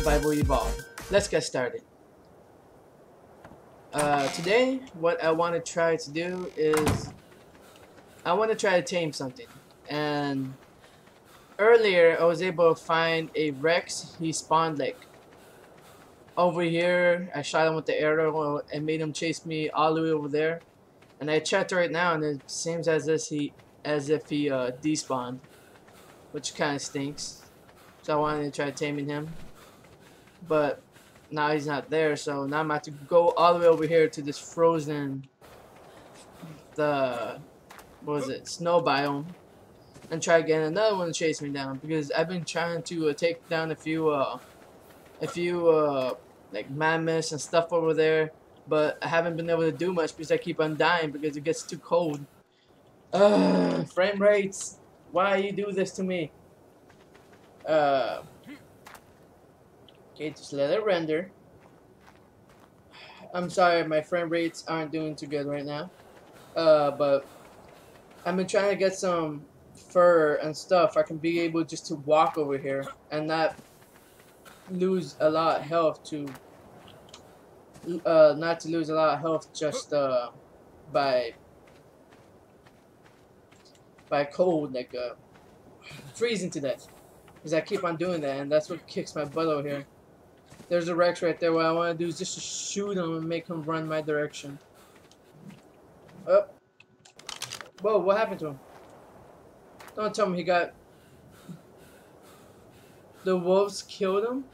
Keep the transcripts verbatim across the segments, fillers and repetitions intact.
Survival Evolved. Let's get started. Uh, today, what I want to try to do is I want to try to tame something. And earlier, I was able to find a Rex. He spawned like over here. I shot him with the arrow and made him chase me all the way over there. And I checked right now, and it seems as if he as if he uh, despawned, which kind of stinks. So I wanted to try taming him, but now he's not there. So now I'm about to go all the way over here to this frozen, the what was it, snow biome, and try getting another one to chase me down, because I've been trying to uh, take down a few, uh, a few uh, like mammoths and stuff over there, but I haven't been able to do much because I keep on dying because it gets too cold. Ugh, frame rates, why you do this to me? Uh, okay, just let it render. I'm sorry, my frame rates aren't doing too good right now. Uh, but I've been trying to get some fur and stuff. I can be able just to walk over here and not lose a lot of health to, uh, not to lose a lot of health just uh, by by cold, like uh, freezing to death. Because I keep on doing that, and that's what kicks my butt over here. There's a Rex right there. What I want to do is just to shoot him and make him run my direction. Oh. Whoa, what happened to him? Don't tell me he got... The wolves killed him?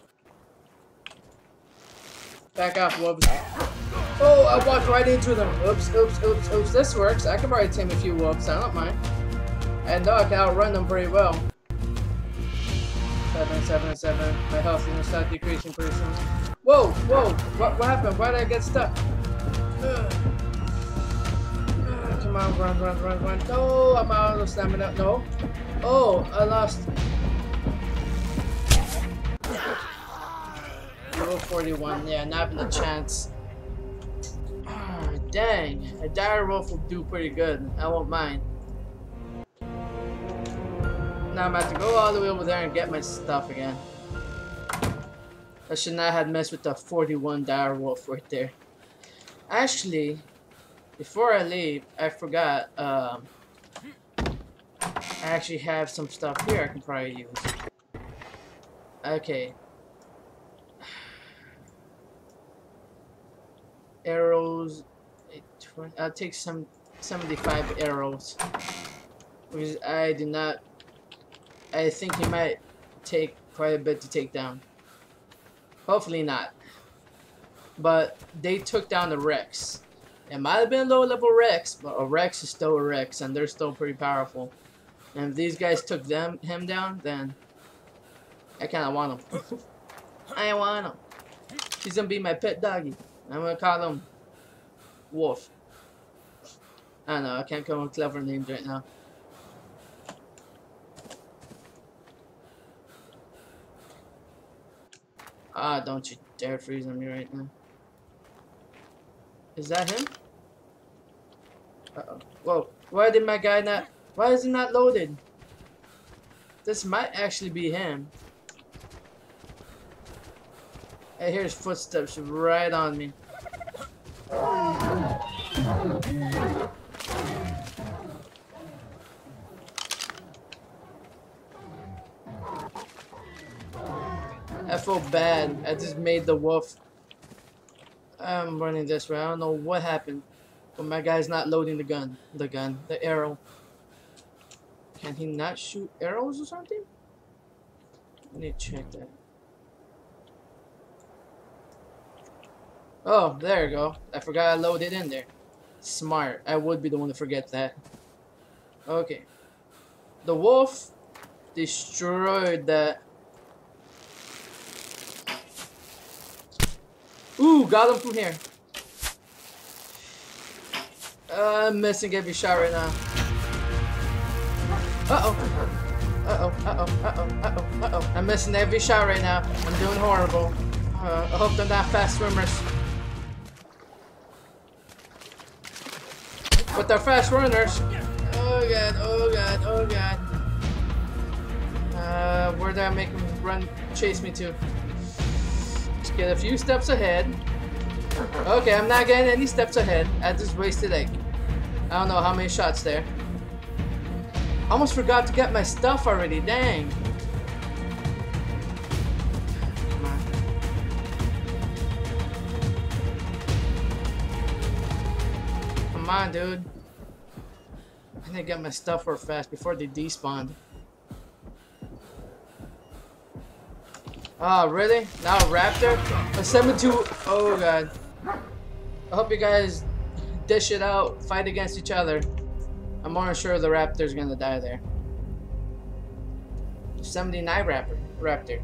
Back off, wolves. Oh, I walked right into them. Oops, oops, oops, oops. This works. I can probably tame a few wolves. I don't mind. And I can outrun them pretty well. Seven, seven, seven. My health is gonna start decreasing pretty soon. Whoa, whoa! What, what happened? Why did I get stuck? Ugh. Ugh, come on, run, run, run, run! No, I'm out of stamina. No. Oh, I lost. Level forty-one. Yeah, not even a chance. Oh, dang, a dire wolf will do pretty good. I won't mind. Now I'm about to go all the way over there and get my stuff again. I should not have messed with the forty-one dire wolf right there. Actually, before I leave, I forgot. Um, I actually have some stuff here I can probably use. Okay. Arrows. I'll take some seventy-five arrows, because I do not. I think he might take quite a bit to take down. Hopefully not. But they took down the Rex. It might have been a low level Rex, but a Rex is still a Rex, and they're still pretty powerful. And if these guys took them him down, then I kind of want him. I want him. He's gonna be my pet doggy. I'm gonna call him Wolf. I don't know. I can't come up with clever names right now. Ah, don't you dare freeze on me right now. Is that him? Uh-oh. Whoa. Why did my guy not... Why is he not loaded? This might actually be him. I hear his footsteps right on me. I feel bad. I just made the wolf. I'm running this way. I don't know what happened, but my guy's not loading the gun. The gun. The arrow. Can he not shoot arrows or something? I need to check that. Oh, there you go. I forgot I loaded in there. Smart. I would be the one to forget that. Okay. The wolf destroyed that. Ooh, got him from here. Uh, I'm missing every shot right now. Uh-oh. Uh-oh, uh-oh, uh-oh, uh-oh, uh-oh. I'm missing every shot right now. I'm doing horrible. Uh, I hope they're not fast swimmers. But they're fast runners. Oh god, oh god, oh god. Uh, where did I make him run, chase me to? get a few steps ahead. Okay, I'm not getting any steps ahead. I just wasted like, I don't know how many shots there. Almost forgot to get my stuff already, dang. Come on. Come on, dude. I need to get my stuff real fast before they despawned. Oh, really? Now a raptor? A seven two. Oh, God. I hope you guys dish it out, fight against each other. I'm more sure the raptor's gonna die there. seventy-nine raptor. Raptor.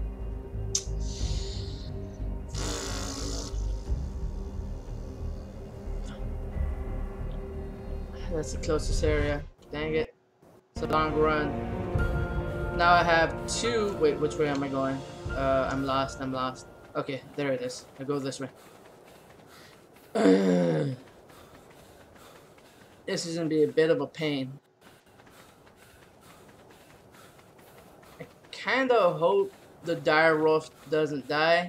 That's the closest area. Dang it. It's a long run. Now I have two. Wait, which way am I going? Uh, I'm lost. I'm lost. Okay, there it is. I go this way. This is gonna be a bit of a pain. I kind of hope the dire wolf doesn't die.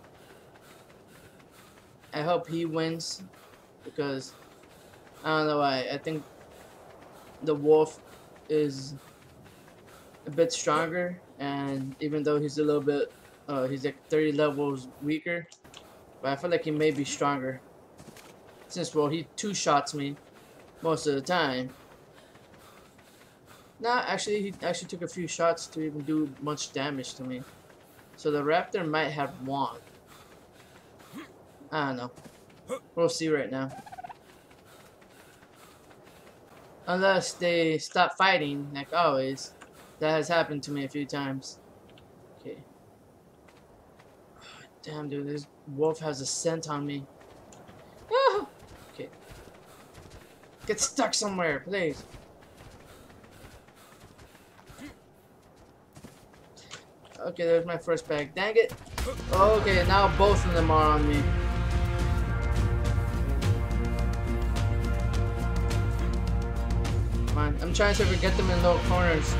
I hope he wins because I don't know why. I think the wolf is a bit stronger, and even though he's a little bit, uh, he's like thirty levels weaker, but I feel like he may be stronger. Since, well, he two shots me most of the time. Nah, actually, he actually took a few shots to even do much damage to me. So the raptor might have won. I don't know. We'll see right now. Unless they stop fighting, like always. That has happened to me a few times. Okay. Damn, dude, this wolf has a scent on me. Ah! Okay. Get stuck somewhere, please. Okay, there's my first bag. Dang it. Okay, now both of them are on me. Come on, I'm trying to get them in little corners.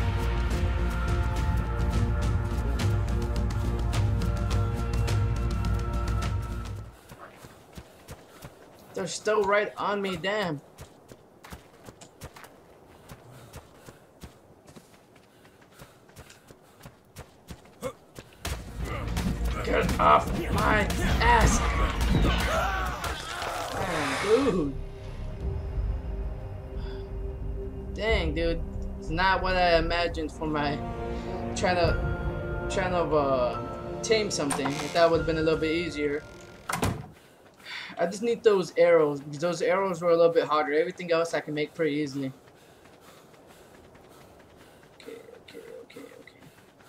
They're still right on me, damn. Get off my ass! Damn, dude. Dang, dude. It's not what I imagined for my trying to trying to uh, tame something. I thought it would have been a little bit easier. I just need those arrows, because those arrows were a little bit harder. Everything else I can make pretty easily. Okay, okay, okay, okay.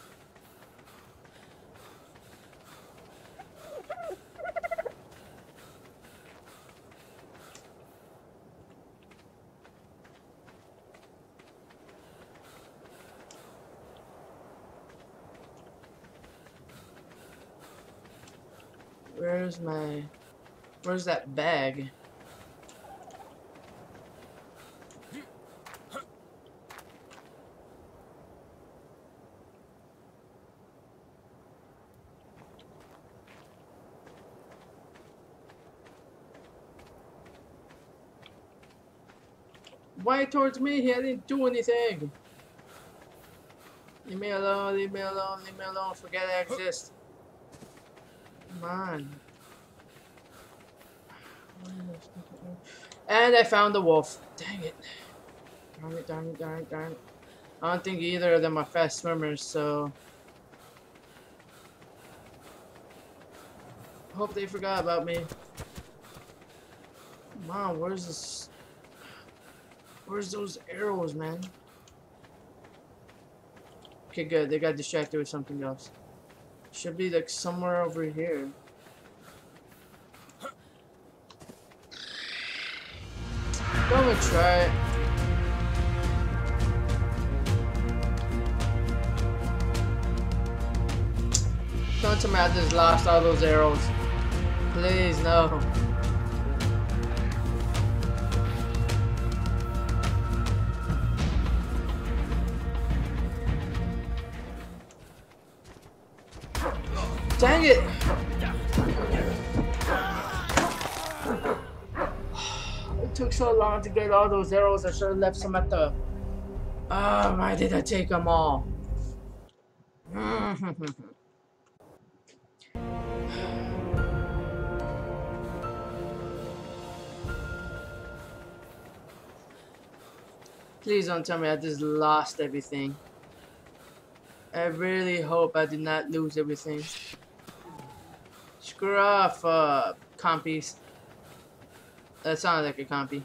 Where's my... Where's that bag? Why towards me? I didn't do anything. Leave me alone, leave me alone, leave me alone. Forget I exist. Come on. And I found the wolf. Dang it. Darn it, darn it, darn it, darn it. I don't think either of them are fast swimmers, so... Hope they forgot about me. Come on, where's this... Where's those arrows, man? Okay, good. They got distracted with something else. Should be like somewhere over here. I'm gonna try it. Don't tell me I just lost all those arrows. Please, no. Dang it! took so long to get all those arrows. I should have left some at the... Oh, why did I take them all? Please don't tell me I just lost everything. I really hope I did not lose everything. Screw off, uh, compies. That sounded like a compy.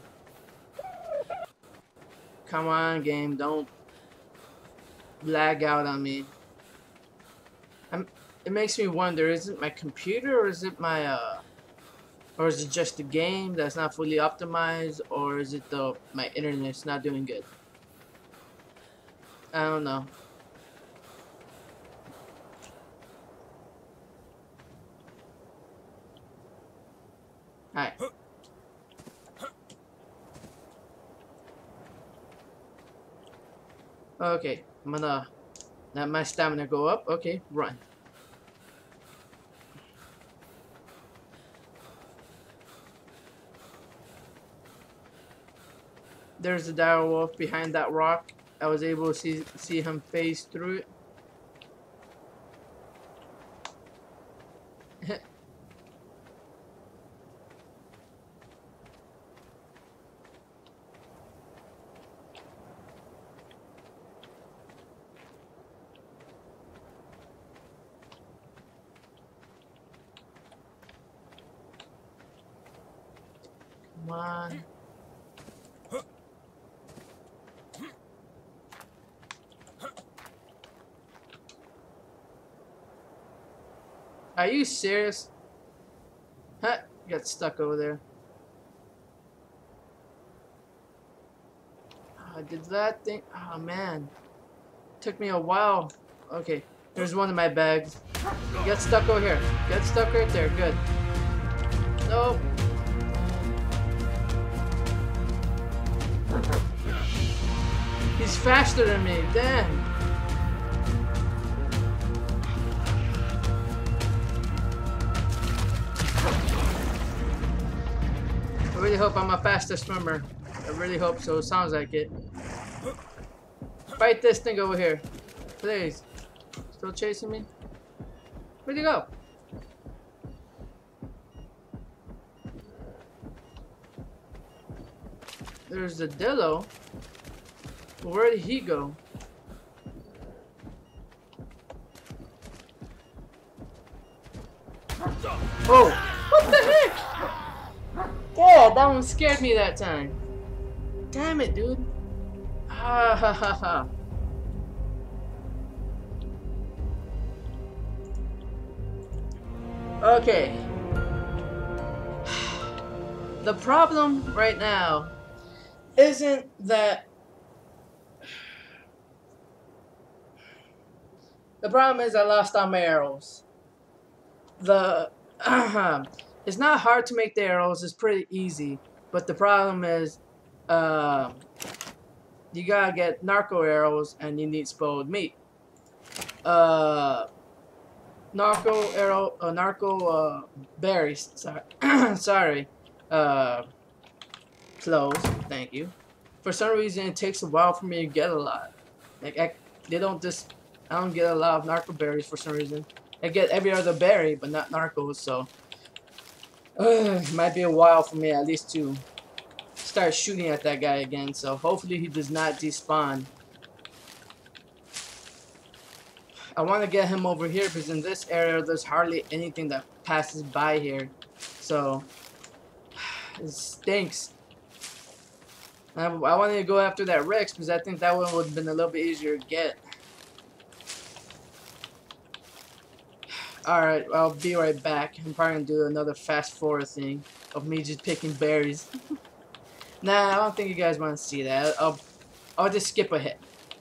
Come on, game, don't lag out on me. I'm, it makes me wonder, is it my computer or is it my, uh, or is it just the game that's not fully optimized, or is it the my internet's not doing good? I don't know. Alright. Okay, I'm gonna let my stamina go up. Okay, run. There's the dire wolf behind that rock. I was able to see see him phase through it. Come on. Are you serious? Huh? You got stuck over there. Oh, I did that thing. Oh man. Took me a while. Okay. There's one in my bags. Get stuck over here. Get stuck right there. Good. Nope. He's faster than me. Damn. I really hope I'm a faster swimmer. I really hope so. Sounds like it. Fight this thing over here. Please. Still chasing me? Where'd he go? There's the Dillo. Well, where did he go? Oh! What the heck? Yeah, that one scared me that time. Damn it, dude. Ha ha ha ha. Okay. The problem right now isn't that... The problem is I lost all my arrows. The... It's not hard to make the arrows, it's pretty easy. But the problem is, uh, you gotta get narco arrows and you need spoiled meat. Uh, narco arrow, uh, narco uh, berries, sorry, sorry, uh, clothes, thank you. For some reason it takes a while for me to get a lot. Like, I, they don't just, I don't get a lot of narco berries for some reason. I get every other berry, but not narcos, so. Uh, it might be a while for me at least to start shooting at that guy again, so hopefully he does not despawn. I want to get him over here because in this area there's hardly anything that passes by here, so it stinks. I, I wanted to go after that Rex because I think that one would have been a little bit easier to get. Alright, I'll be right back. I'm probably gonna do another fast forward thing of me just picking berries. Nah, I don't think you guys want to see that. I'll, I'll just skip ahead.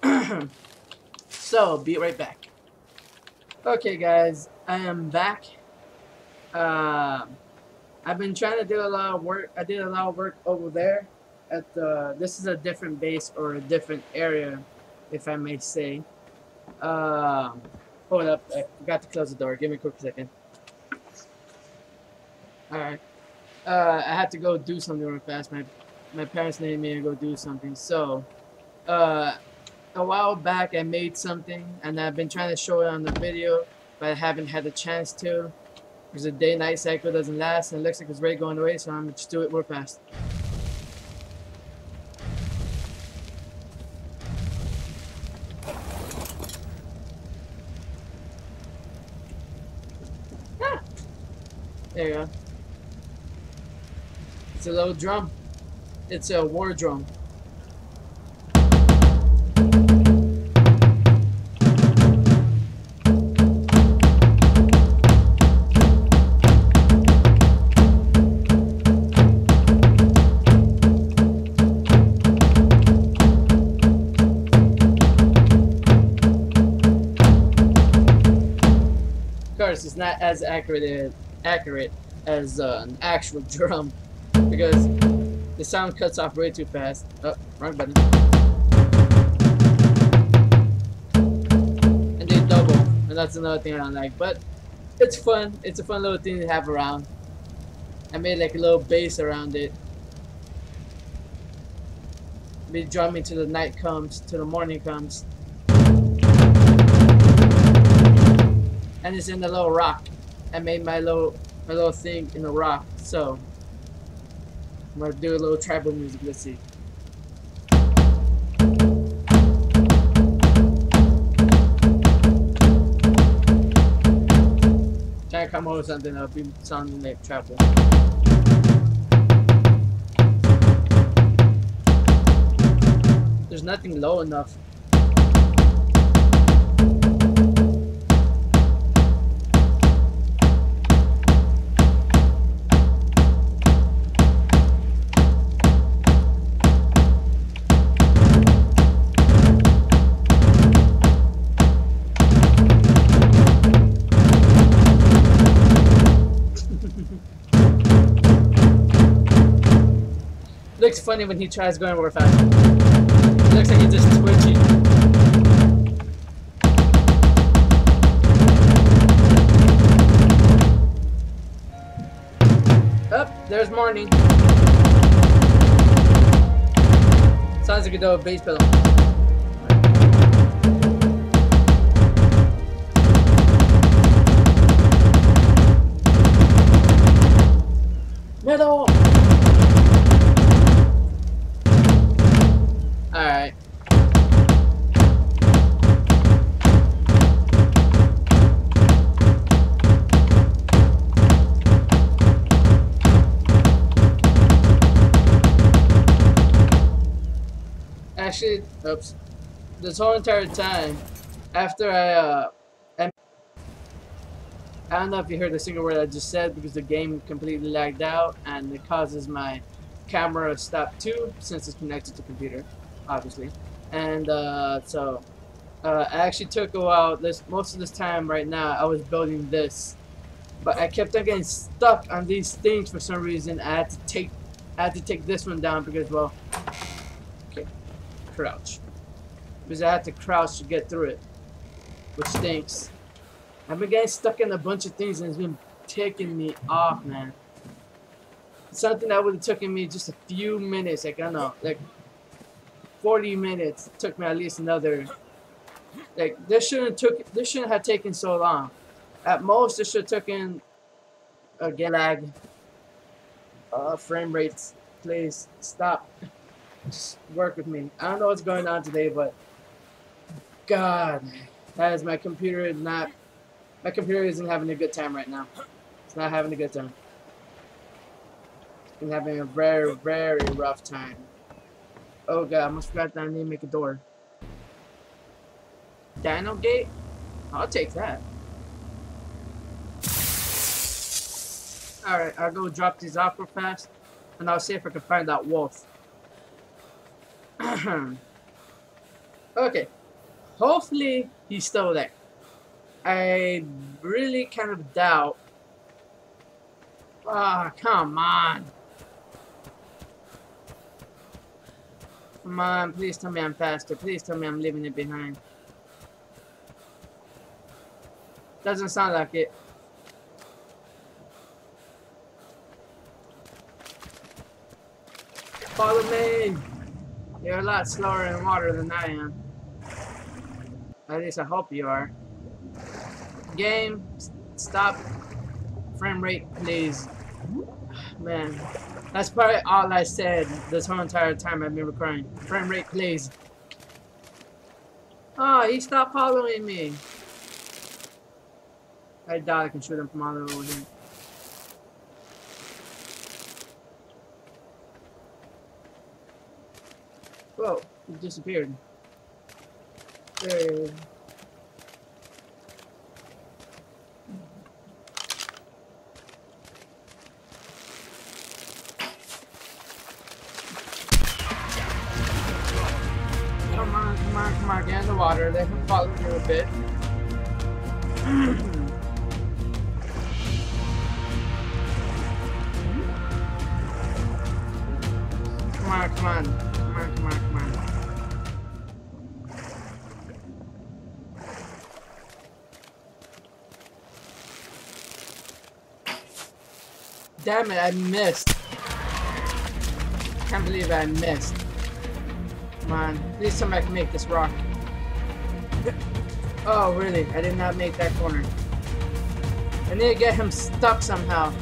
So, be right back. Okay, guys, I am back. Uh, I've been trying to do a lot of work. I did a lot of work over there. At the, this is a different base or a different area, if I may say. Um. Hold up, I forgot to close the door. Give me a quick second. Alright. Uh, I had to go do something real fast. My my parents needed me to go do something. So, uh, a while back I made something, and I've been trying to show it on the video, but I haven't had the chance to because the day-night cycle doesn't last, and it looks like it's ready going away. So I'm gonna just do it real fast. Ah! There you go. It's a little drum. It's a war drum. Of course, it's not as accurate accurate as uh, an actual drum because the sound cuts off way too fast. Oh, wrong button. And they double, and that's another thing I don't like. But it's fun. It's a fun little thing to have around. I made like a little bass around it. Be drumming till the night comes, till the morning comes. And it's in the little rock. I made my little my little thing in the rock. So I'm gonna do a little tribal music. Let's see. Try to come up with something that'll be sounding like tribal. There's nothing low enough. Looks funny when he tries going real fast. It looks like he's just twitching. Oh, there's morning. Sounds like a double bass pedal. Metal! Alright. Actually, oops. This whole entire time, after I, uh, I don't know if you heard the single word I just said because the game completely lagged out and it causes my camera to stop too since it's connected to the computer. Obviously, and uh, so uh, I actually took a while. This most of this time right now I was building this, but I kept on getting stuck on these things for some reason. I had to take I had to take this one down because, well, okay, crouch, because I had to crouch to get through it, which stinks. I've been getting stuck in a bunch of things and it's been taking me off, man. Something that would have taken me just a few minutes, like I don't know, like forty minutes, took me at least another. Like this shouldn't took this shouldn't have taken so long. At most, it should have taken again lag. Uh, frame rates, please stop. Just work with me. I don't know what's going on today, but God, that is my computer is not. My computer isn't having a good time right now. It's not having a good time. It's been having a very, very rough time. Oh God, I almost forgot that I need to make a door. Dino gate? I'll take that. Alright, I'll go drop these off real fast. And I'll see if I can find that wolf. Okay. Hopefully he's still there. I really kind of doubt. Ah, oh, come on. Come on, please tell me I'm faster. Please tell me I'm leaving it behind. Doesn't sound like it. Follow me! You're a lot slower in water than I am. At least I hope you are. Game, stop. Frame rate, please. Man, that's probably all I said this whole entire time I've been recording. Frame rate, please. Oh, he stopped following me. I doubt I can shoot him from all over here. Whoa, he disappeared. There. Come on, come on, come on, get in the water. Let him follow you a bit. Come on, come on. Come on, come on, come on. Damn it, I missed. Can't believe I missed. Come on, please somebody can make this rock. Oh, really? I did not make that corner. I need to get him stuck somehow.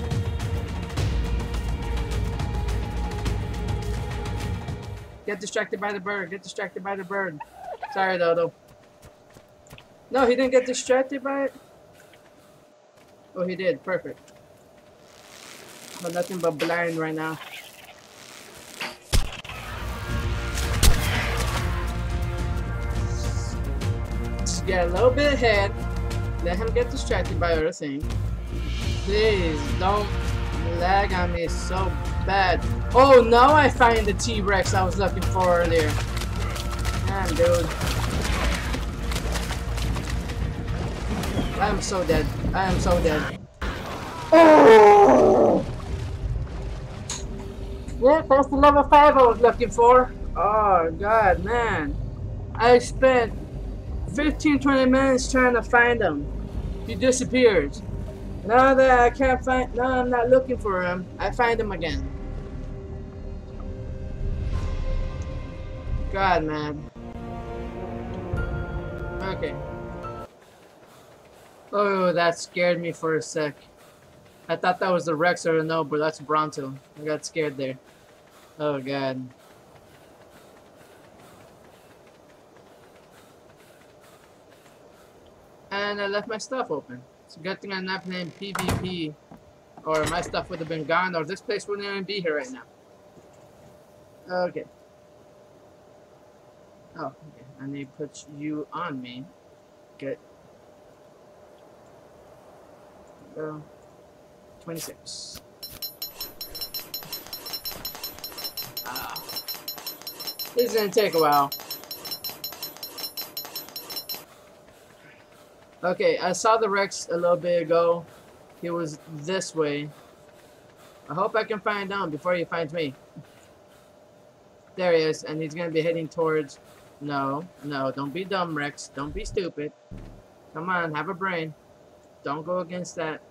Get distracted by the bird. Get distracted by the bird. Sorry, Dodo. No, he didn't get distracted by it. Oh, he did. Perfect. But nothing but blind right now. Just get a little bit ahead. Let him get distracted by other things. Please don't lag on me so bad. Oh, now I find the T-Rex I was looking for earlier. Damn, dude. I am so dead. I am so dead. Oh! Yeah, that's the level five I was looking for. Oh, God, man. I spent fifteen to twenty minutes trying to find him. He disappeared. Now that I can't find, now I'm not looking for him, I find him again. God, man. Okay. Oh, that scared me for a sec. I thought that was the Rex or no, but that's Bronto. I got scared there. Oh, God. And I left my stuff open. It's a good thing I'm not playing PvP, or my stuff would have been gone, or this place wouldn't even be here right now. Okay. Oh, okay. I need to put you on me. Good. Go. twenty-six. Ah. This is gonna take a while. Okay, I saw the Rex a little bit ago. He was this way. I hope I can find him before he finds me. There he is, and he's gonna be heading towards... No, no, don't be dumb, Rex. Don't be stupid. Come on, have a brain. Don't go against that.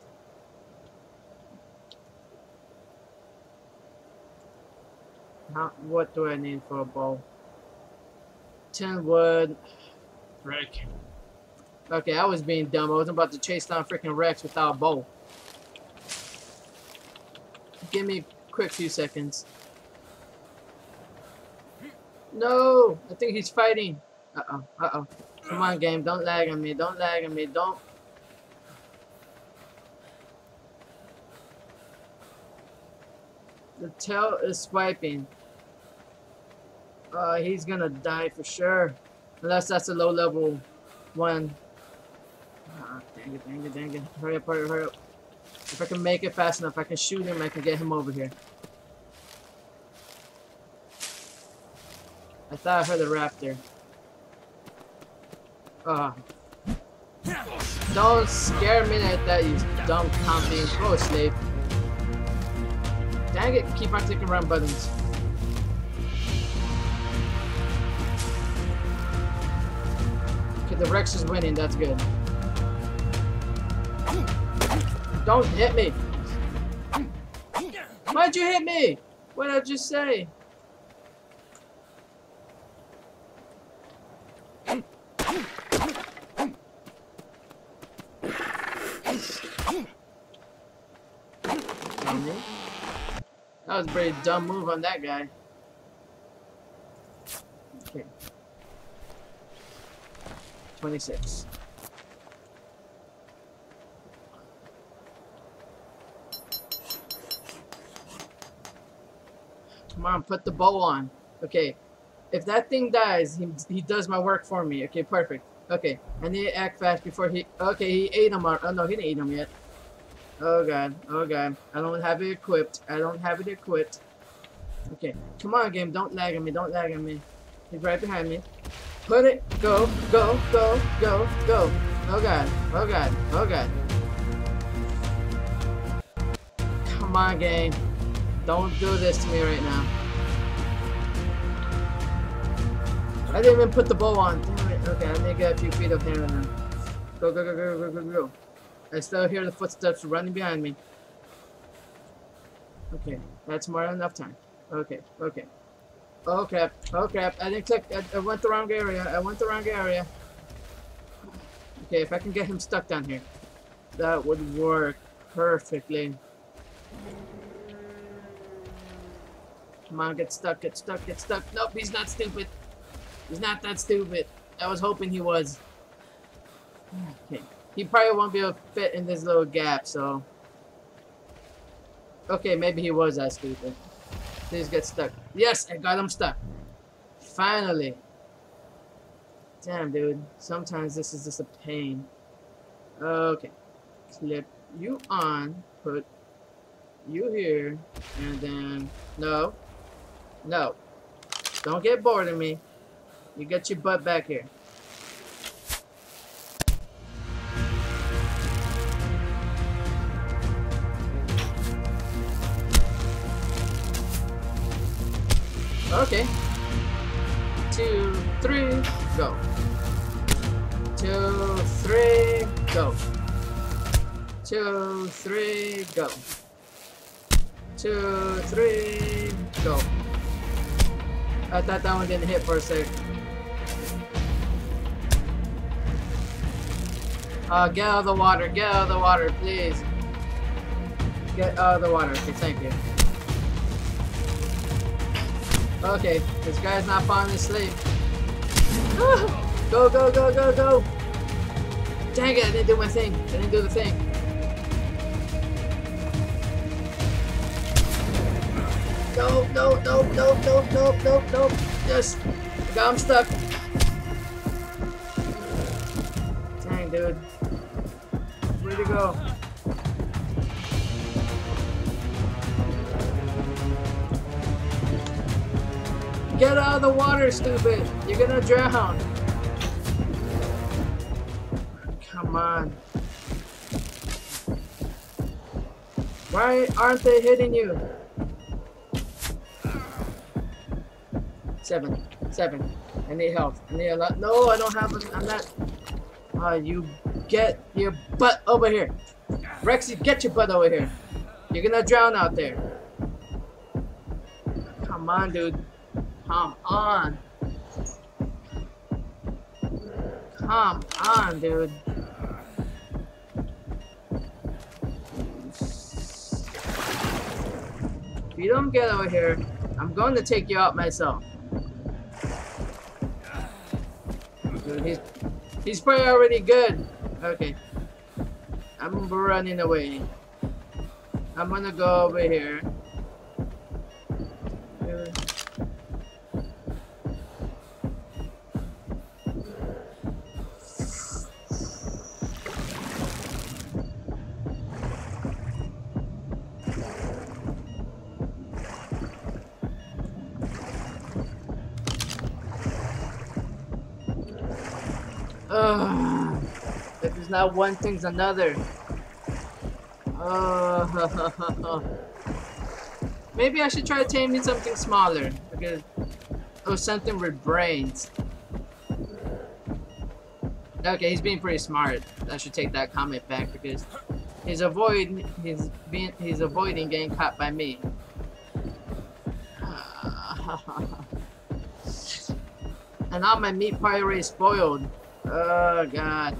How, what do I need for a bow? Tin wood. Frick. Okay, I was being dumb. I wasn't about to chase down freaking Rex without a bow. Give me a quick few seconds. No! I think he's fighting. Uh-oh, uh-oh. Come on, game. Don't lag on me. Don't lag on me. Don't. The tail is swiping. Uh, he's gonna die for sure. Unless that's a low level one. Ah, dang it, dang it, dang it. Hurry up, hurry up, hurry up. If I can make it fast enough, I can shoot him, I can get him over here. I thought I heard a raptor. Ah. Don't scare me like that, you dumb company. Go slave. Dang it, keep on clicking run buttons. Okay, the Rex is winning, that's good. Don't hit me! Why'd you hit me? What did I just say? That was a pretty dumb move on that guy. Okay. twenty-six. Come on, put the bow on. Okay. If that thing dies, he, he does my work for me. Okay, perfect. Okay, I need to act fast before he... Okay, he ate him. Oh, no, he didn't eat him yet. Oh, God. Oh, God. I don't have it equipped. I don't have it equipped. Okay. Come on, game. Don't lag on me. Don't lag on me. He's right behind me. Put it. Go. Go. Go. Go. Go. Oh, God. Oh, God. Oh, God. Come on, game. Don't do this to me right now. I didn't even put the bow on. Damn it. Okay, I need to get a few feet up here and then. Go, go, go, go, go, go, go. I still hear the footsteps running behind me. Okay, that's more than enough time. Okay, okay. Oh crap, oh crap. I didn't click. I, I went the wrong area. I went the wrong area. Okay, if I can get him stuck down here, that would work perfectly. Come on, get stuck, get stuck, get stuck. Nope, he's not stupid. He's not that stupid. I was hoping he was. Okay. He probably won't be able to fit in this little gap, so... Okay, maybe he was that stupid. Please get stuck. Yes, I got him stuck. Finally. Damn, dude. Sometimes this is just a pain. Okay. Clip you on. Put you here. And then... No. No. Don't get bored of me. You get your butt back here. Okay. Two, three, go. Two, three, go. Two, three, go. Two, three, go. I thought that one didn't hit for a sec. Uh, get out of the water, get out of the water, please. Get out of the water, okay, thank you. Okay, this guy's not falling asleep. Go, go, go, go, go! Dang it, I didn't do my thing. I didn't do the thing. No, no, no, no, no, no, no, no. Yes, I got him stuck. Dang, dude. Where'd he go? Get out of the water, stupid! You're gonna drown! Come on. Why aren't they hitting you? Seven. Seven. I need health. I need a lot. No, I don't have a, I'm not. Uh, you get your butt over here. Rexy, get your butt over here. You're gonna drown out there. Come on, dude. Come on. Come on, dude. If you don't get over here, I'm going to take you out myself. Dude, he's, he's probably already good. Okay. I'm running away. I'm gonna go over here. Dude. Ugh. If it's not one thing's another. Uh, maybe I should try taming something smaller. Because, or something with brains. Okay, he's being pretty smart. I should take that comment back because he's avoiding he's being he's avoiding getting caught by me. And now my meat pie already spoiled. Oh god.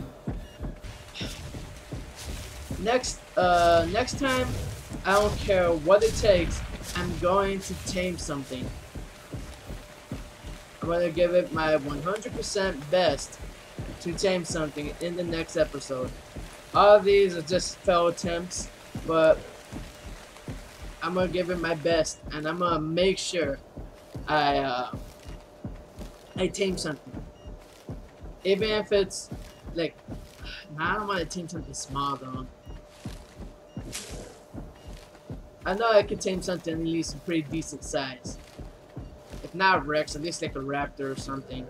Next uh next time I don't care what it takes, am going to tame something. I'm going to give it my one hundred percent best to tame something in the next episode. All of these are just failed attempts, but I'm going to give it my best, and I'm going to make sure I, uh, I tame something. Even if it's, like, I don't want to tame something small, though. I know I could tame something at least a pretty decent size. If not Rex, at least like a raptor or something.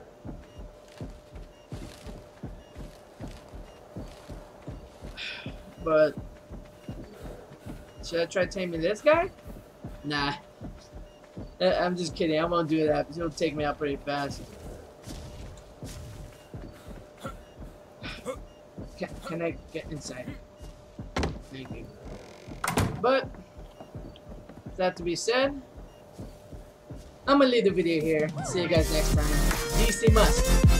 But should I try taming this guy? Nah. I'm just kidding. I won't do that because he'll take me out pretty fast. Can, can I get inside? Thank you. But that to be said, I'm gonna leave the video here. See you guys next time. D C Musk.